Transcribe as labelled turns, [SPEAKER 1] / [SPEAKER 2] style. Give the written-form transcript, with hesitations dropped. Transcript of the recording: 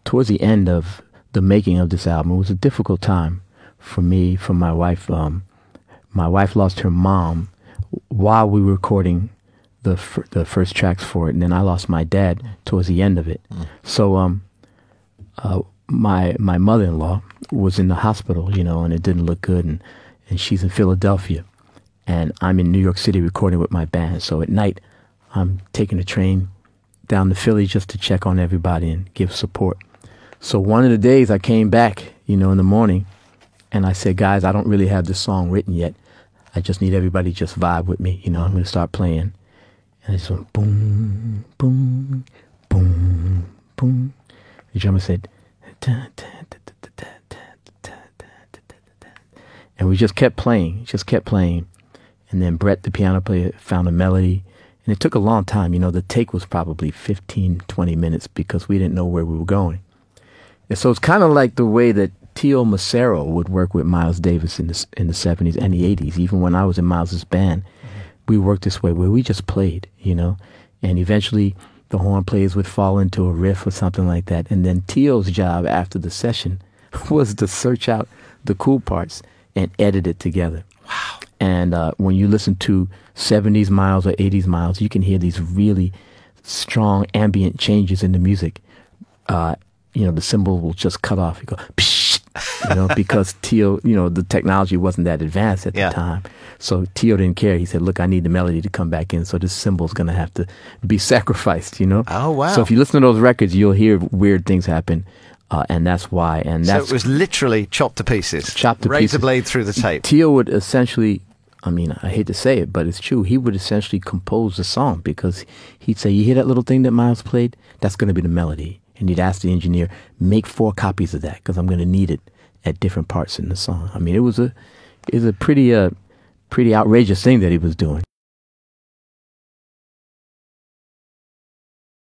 [SPEAKER 1] towards the end of the making of this album, it was a difficult time for me, for my wife. My wife lost her mom while we were recording the first tracks for it, and then I lost my dad towards the end of it. So my mother-in-law was in the hospital, you know, and it didn't look good, and she's in Philadelphia, and I'm in New York City recording with my band. So at night, I'm taking a train down to Philly just to check on everybody and give support. So one of the days I came back, you know, in the morning, and I said, guys, I don't really have this song written yet. I just need everybody to just vibe with me. You know, I'm going to start playing. And it's went boom, boom, boom, boom. The drummer said, da, da, da, da, da, da, da, da, da, da. And we just kept playing, And then Brett, the piano player, found a melody. And it took a long time. You know, the take was probably 15, 20 minutes because we didn't know where we were going. And so it's kind of like the way that Tio Macero would work with Miles Davis in the 70s and the 80s. Even when I was in Miles's band, we worked this way where we just played, you know. And eventually the horn players would fall into a riff or something like that. And then Tio's job after the session was to search out the cool parts and edit it together.
[SPEAKER 2] Wow.
[SPEAKER 1] And when you listen to 70s Miles or 80s Miles, you can hear these really strong ambient changes in the music. You know, the cymbal will just cut off. You go, psh, you know, because Tio, you know, the technology wasn't that advanced at the time. So Tio didn't care. He said, look, I need the melody to come back in. So this cymbal's going to have to be sacrificed, you know?
[SPEAKER 2] Oh, wow.
[SPEAKER 1] So if you listen to those records, you'll hear weird things happen. And that's why. And that's,
[SPEAKER 2] so it was literally chopped to pieces.
[SPEAKER 1] Chopped to
[SPEAKER 2] pieces. Razor blade through the tape.
[SPEAKER 1] Tio would essentially, I mean, I hate to say it, but it's true. He would essentially compose the song because he'd say, you hear that little thing that Miles played? That's going to be the melody. And he'd ask the engineer, make 4 copies of that because I'm going to need it at different parts in the song. I mean, it was a pretty outrageous thing that he was doing.